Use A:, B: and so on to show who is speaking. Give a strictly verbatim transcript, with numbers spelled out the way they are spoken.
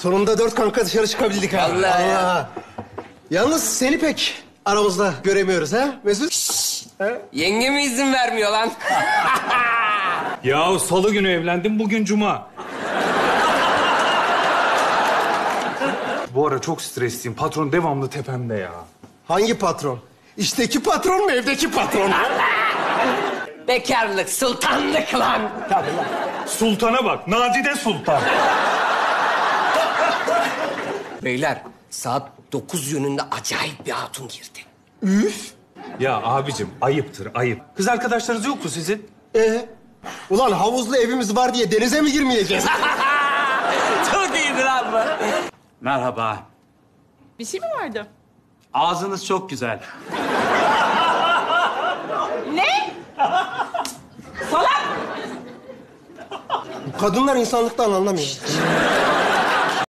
A: Sonunda dört kanka dışarı çıkabildik ha.
B: Vallahi ya.
A: Allah. Yalnız seni pek aramızda göremiyoruz ha Mesut?
B: Yenge mi izin vermiyor lan?
C: Ya salı günü evlendim, bugün cuma. Bu ara çok stresliyim. Patron devamlı tepemde ya.
A: Hangi patron? İşteki patron mu, evdeki patron mu?
B: Bekarlık, sultanlık lan.
C: Sultana bak, Nadide Sultan.
B: Beyler, saat dokuz yönünde acayip bir hatun girdi.
A: Üf.
C: Ya abicim, ayıptır, ayıp. Kız arkadaşlarınız yok mu sizin?
A: Ee, ulan havuzlu evimiz var diye denize mi girmeyeceğiz?
B: Çok iyiydi lan bu.
D: Merhaba.
E: Bir şey mi vardı?
D: Ağzınız çok güzel.
E: Ne? Salak!
A: Kadınlar insanlıktan anlamıyor.